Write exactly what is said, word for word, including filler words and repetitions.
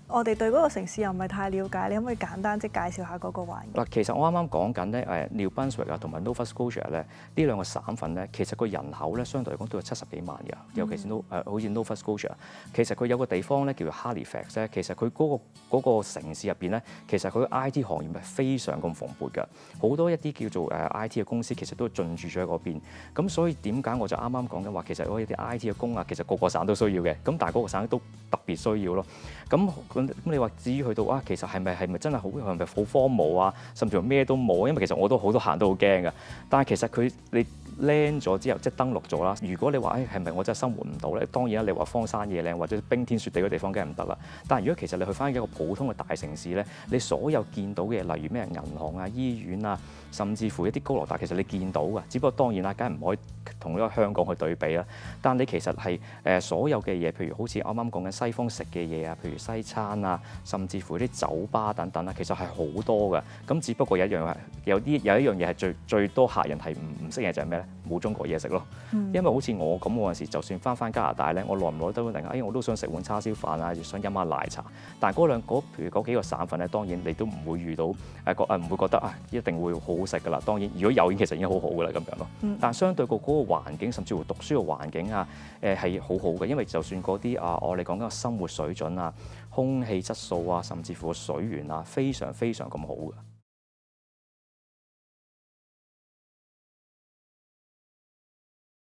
我哋對嗰個城市又唔係太了解，你可唔可以簡單即係介紹下嗰個環境？ 嗱，其實我啱啱講緊咧，誒 New Brunswick 啊同埋 Nova Scotia 咧，呢兩個省份咧，其實個人口咧相對嚟講都有七十幾萬嘅，尤其是 No 誒好似 Nova Scotia，其實佢有個地方咧叫做 Halifax 咧，其實佢嗰、個嗰個城市入邊咧，其實佢 I T 行業係非常咁蓬勃嘅，好多一啲叫做誒 I T 嘅公司其實都進駐咗喺嗰邊，咁所以點解我就啱啱講緊話，其實嗰啲 I T 嘅工啊，其實個個省都需要嘅，咁但係嗰個省都特別需要咯。咁咁你話至於去到啊，其實係咪係咪真係好係咪好荒蕪啊？甚至乎咩都冇，因為其實我都好多行都好驚㗎。但係其實佢你 land 咗之後，即係登陸咗啦。如果你話誒係咪我真係生活唔到咧？當然啦，你話荒山野嶺或者冰天雪地嘅地方梗係唔得啦。但係如果其實你去翻一個普通嘅大城市咧，你所有見到嘅例如咩銀行啊、醫院啊，甚至乎一啲高樓大，其實你見到㗎。只不過當然啦，梗係唔可以同呢個香港去對比啦。但你其實係誒、呃、所有嘅嘢，譬如好似啱啱講緊西方食嘅嘢啊，譬如西餐啊，甚至乎啲酒吧等等啊，其實係好多㗎。咁只不過有一樣係有啲有一樣嘢係最最多客人係唔唔識嘅就係咩咧？冇中國嘢食咯。嗯、因為好似我咁嗰陣時，就算翻翻加拿大咧，我耐唔耐都會突然間，哎我都想食碗叉燒飯啊，想飲下奶茶。但係嗰兩嗰譬如嗰幾個省份咧，當然你都唔會遇到誒覺誒唔會覺得啊一定會好好食㗎啦。當然如果有，其實已經好好㗎啦咁樣咯。嗯、但係相對個嗰個環境，甚至乎讀書嘅環境啊，誒係好好嘅，因為就算嗰啲啊我哋講緊個生活水準啊、空氣質素啊，甚至乎個水源啊，非常非常咁好嘅。